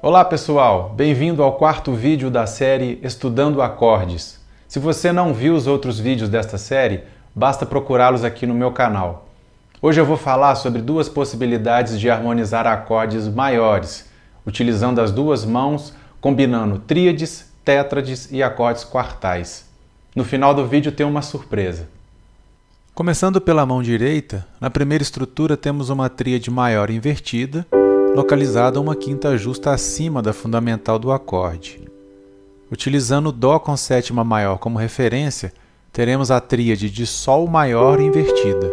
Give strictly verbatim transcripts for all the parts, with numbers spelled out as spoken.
Olá pessoal, bem-vindo ao quarto vídeo da série Estudando Acordes. Se você não viu os outros vídeos desta série, basta procurá-los aqui no meu canal. Hoje eu vou falar sobre duas possibilidades de harmonizar acordes maiores, utilizando as duas mãos, combinando tríades, tétrades e acordes quartais. No final do vídeo tem uma surpresa. Começando pela mão direita, na primeira estrutura temos uma tríade maior invertida, localizada uma quinta justa acima da fundamental do acorde. Utilizando o Dó com sétima maior como referência, teremos a tríade de Sol maior invertida.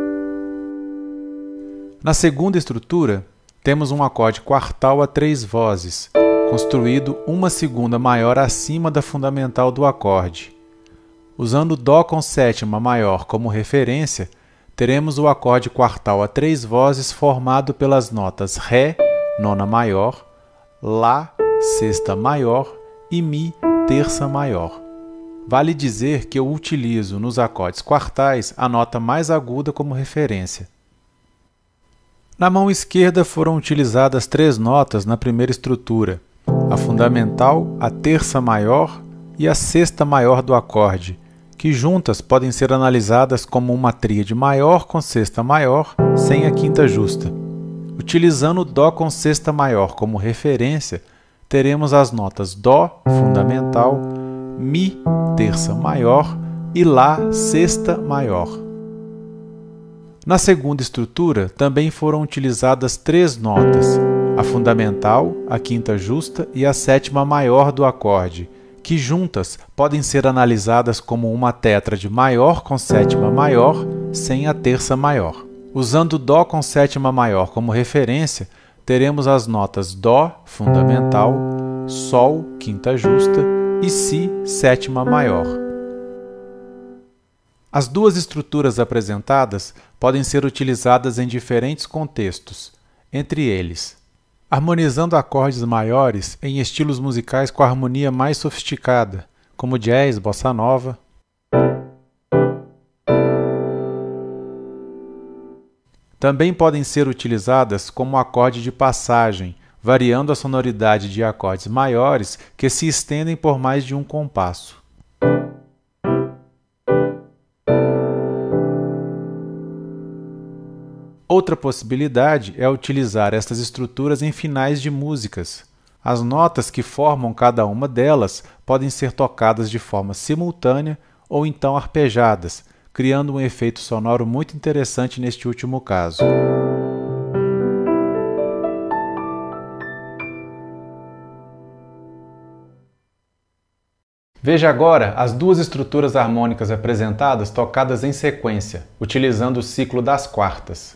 Na segunda estrutura, temos um acorde quartal a três vozes, construído uma segunda maior acima da fundamental do acorde. Usando o Dó com sétima maior como referência, teremos o acorde quartal a três vozes formado pelas notas Ré, nona maior, Lá, sexta maior e Mi, terça maior. Vale dizer que eu utilizo nos acordes quartais a nota mais aguda como referência. Na mão esquerda foram utilizadas três notas na primeira estrutura, a fundamental, a terça maior e a sexta maior do acorde, que juntas podem ser analisadas como uma tríade maior com sexta maior, sem a quinta justa. Utilizando o Dó com sexta maior como referência, teremos as notas Dó, fundamental, Mi, terça maior e Lá, sexta maior. Na segunda estrutura, também foram utilizadas três notas, a fundamental, a quinta justa e a sétima maior do acorde, que juntas podem ser analisadas como uma tétrade maior com sétima maior, sem a terça maior. Usando Dó com sétima maior como referência, teremos as notas Dó, fundamental, Sol, quinta justa e Si, sétima maior. As duas estruturas apresentadas podem ser utilizadas em diferentes contextos, entre eles: harmonizando acordes maiores em estilos musicais com harmonia mais sofisticada, como jazz, bossa nova. Também podem ser utilizadas como acorde de passagem, variando a sonoridade de acordes maiores que se estendem por mais de um compasso. Outra possibilidade é utilizar estas estruturas em finais de músicas. As notas que formam cada uma delas podem ser tocadas de forma simultânea ou então arpejadas, criando um efeito sonoro muito interessante neste último caso. Veja agora as duas estruturas harmônicas apresentadas tocadas em sequência, utilizando o ciclo das quartas.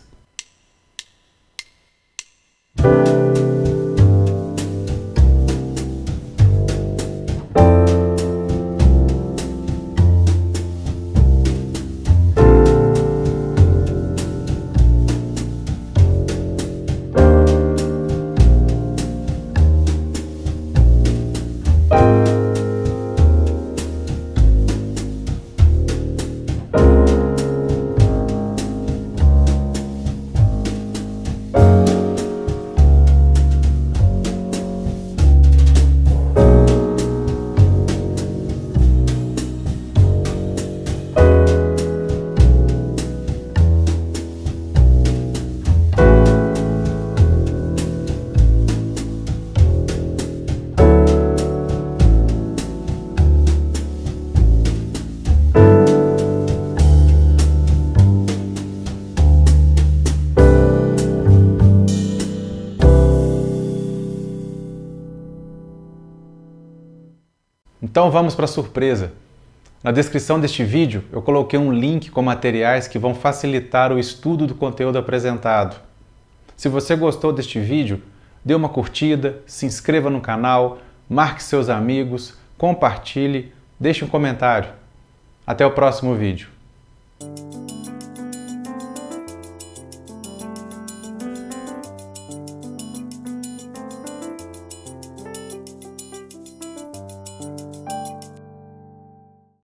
Então vamos para a surpresa. Na descrição deste vídeo eu coloquei um link com materiais que vão facilitar o estudo do conteúdo apresentado. Se você gostou deste vídeo, dê uma curtida, se inscreva no canal, marque seus amigos, compartilhe, deixe um comentário. Até o próximo vídeo.